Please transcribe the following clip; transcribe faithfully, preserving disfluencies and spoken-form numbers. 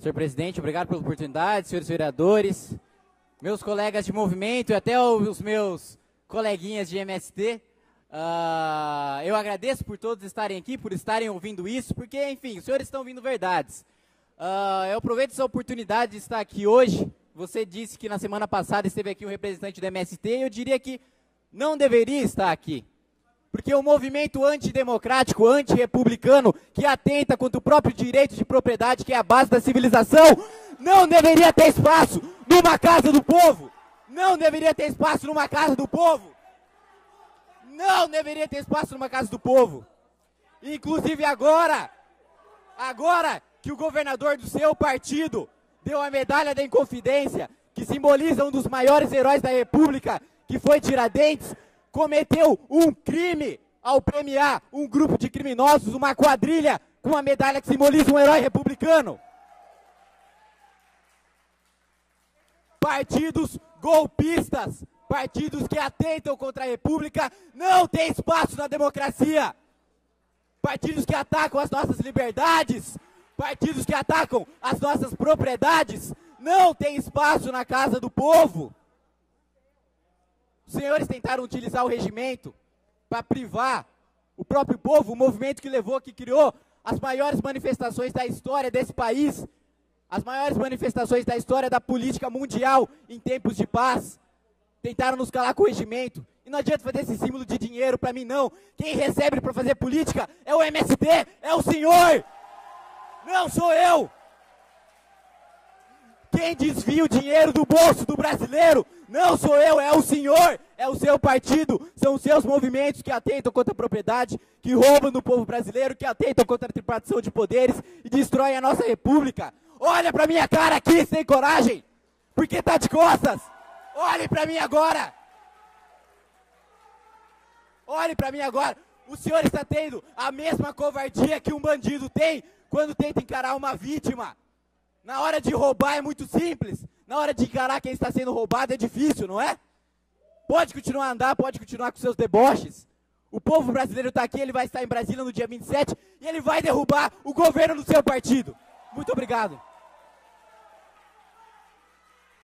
Senhor presidente, obrigado pela oportunidade, senhores vereadores, meus colegas de movimento e até os meus coleguinhas de M S T. Uh, eu agradeço por todos estarem aqui, por estarem ouvindo isso, porque, enfim, os senhores estão ouvindo verdades. Uh, eu aproveito essa oportunidade de estar aqui hoje. Você disse que na semana passada esteve aqui um representante do M S T, e eu diria que não deveria estar aqui. Porque o movimento antidemocrático, antirrepublicano, que atenta contra o próprio direito de propriedade, que é a base da civilização, não deveria ter espaço numa casa do povo. Não deveria ter espaço numa casa do povo. Não deveria ter espaço numa casa do povo. Inclusive agora, agora que o governador do seu partido deu a medalha da Inconfidência, que simboliza um dos maiores heróis da República, que foi Tiradentes, cometeu um crime ao premiar um grupo de criminosos, uma quadrilha, com uma medalha que simboliza um herói republicano. Partidos golpistas, partidos que atentam contra a República, não têm espaço na democracia. Partidos que atacam as nossas liberdades, partidos que atacam as nossas propriedades, não têm espaço na casa do povo. Os senhores tentaram utilizar o regimento para privar o próprio povo, o movimento que levou, que criou as maiores manifestações da história desse país, as maiores manifestações da história da política mundial em tempos de paz. Tentaram nos calar com o regimento. E não adianta fazer esse símbolo de dinheiro para mim, não. Quem recebe para fazer política é o M S T, é o senhor. Não sou eu. Quem desvia o dinheiro do bolso do brasileiro não sou eu, é o senhor, é o seu partido, são os seus movimentos que atentam contra a propriedade, que roubam do povo brasileiro, que atentam contra a tripartição de poderes e destroem a nossa república. Olha pra minha cara aqui, sem coragem, porque tá de costas. Olhe pra mim agora. Olhe pra mim agora. O senhor está tendo a mesma covardia que um bandido tem quando tenta encarar uma vítima. Na hora de roubar é muito simples. Na hora de encarar quem está sendo roubado é difícil, não é? Pode continuar a andar, pode continuar com seus deboches. O povo brasileiro está aqui, ele vai estar em Brasília no dia vinte e sete e ele vai derrubar o governo do seu partido. Muito obrigado.